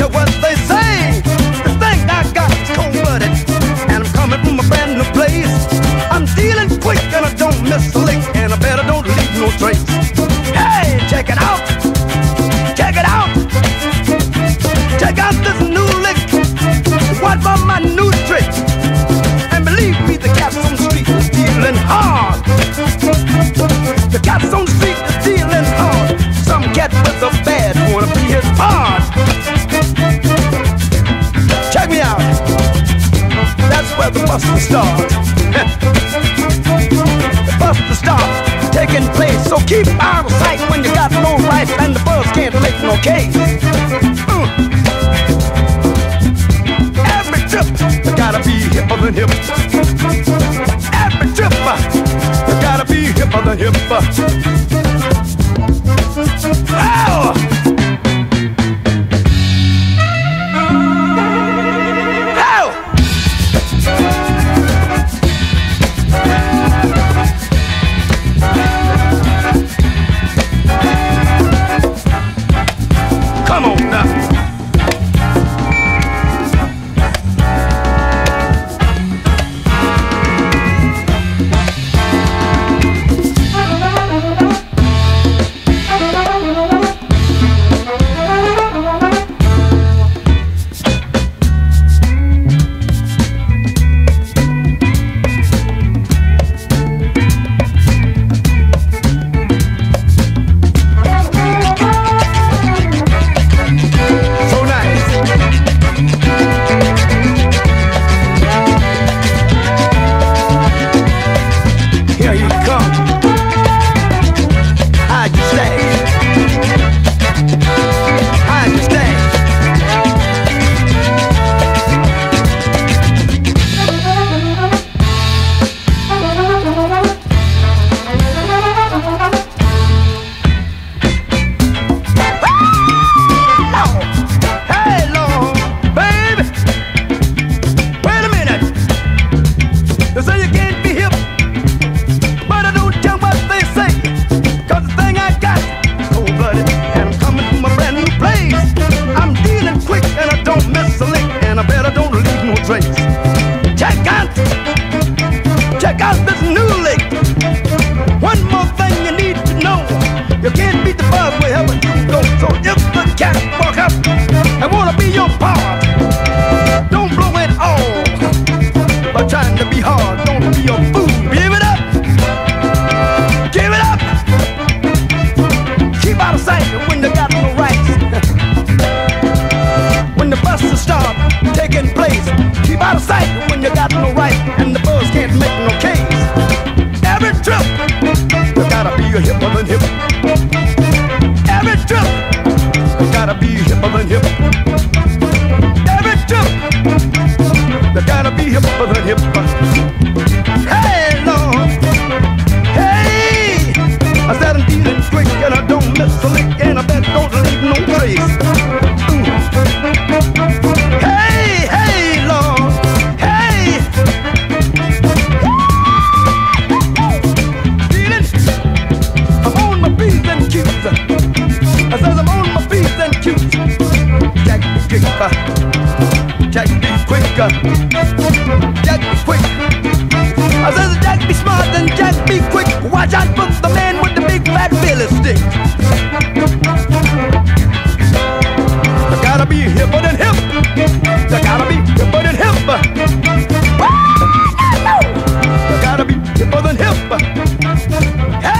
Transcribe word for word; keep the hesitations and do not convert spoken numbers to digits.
hear what they say. The thing I got is cold-blooded, and I'm coming from a brand new place. I'm dealing quick and I don't miss a lick, and I better don't leave no trace. Hey, check it out, check it out, check out this new lick. What about my new trick? And believe me, the cats on the street is dealing hard. The cats on the street is dealing hard. Some cat with a bad wanna be his part. Check me out. That's where the bustin' starts. The bustin' starts taking place. So keep out of sight when you got no right and the buzz can't make no case. Uh. Every trip, you gotta be hipper than hip. Every trip, you gotta be hipper than hip. Oh! Come on now. Check out, check out this new lick. One more thing you need to know: you can't beat the buzz wherever you go. So if the cat walk up and wanna be your part, don't blow it all by trying to be hard. Don't be a fool. Give it up, give it up. Keep out of sight when you got no rights. When the buses start taking place, keep out of sight when you got no right and the buzz can't make no case. Every trip, you gotta be a hipper than hip. Every trip, you gotta be hipper than hip. Every trip, you gotta be hipper than hip. Hey, Lord, hey, I said I'm dealing quick and I don't miss a lick, and I bet don't leave no trace. Hey, hey, Lord, hey. Feeling, I'm on my P's and Q's. I said I'm on my P's and Q's. Jack be quicker, Jack be quicker, Jack be quick. I said Jack be smart and Jack be quick. Watch out for the man with the big fat billy stick. You gotta be hipper than hip. You gotta be hipper than hip. You gotta be hipper than hip.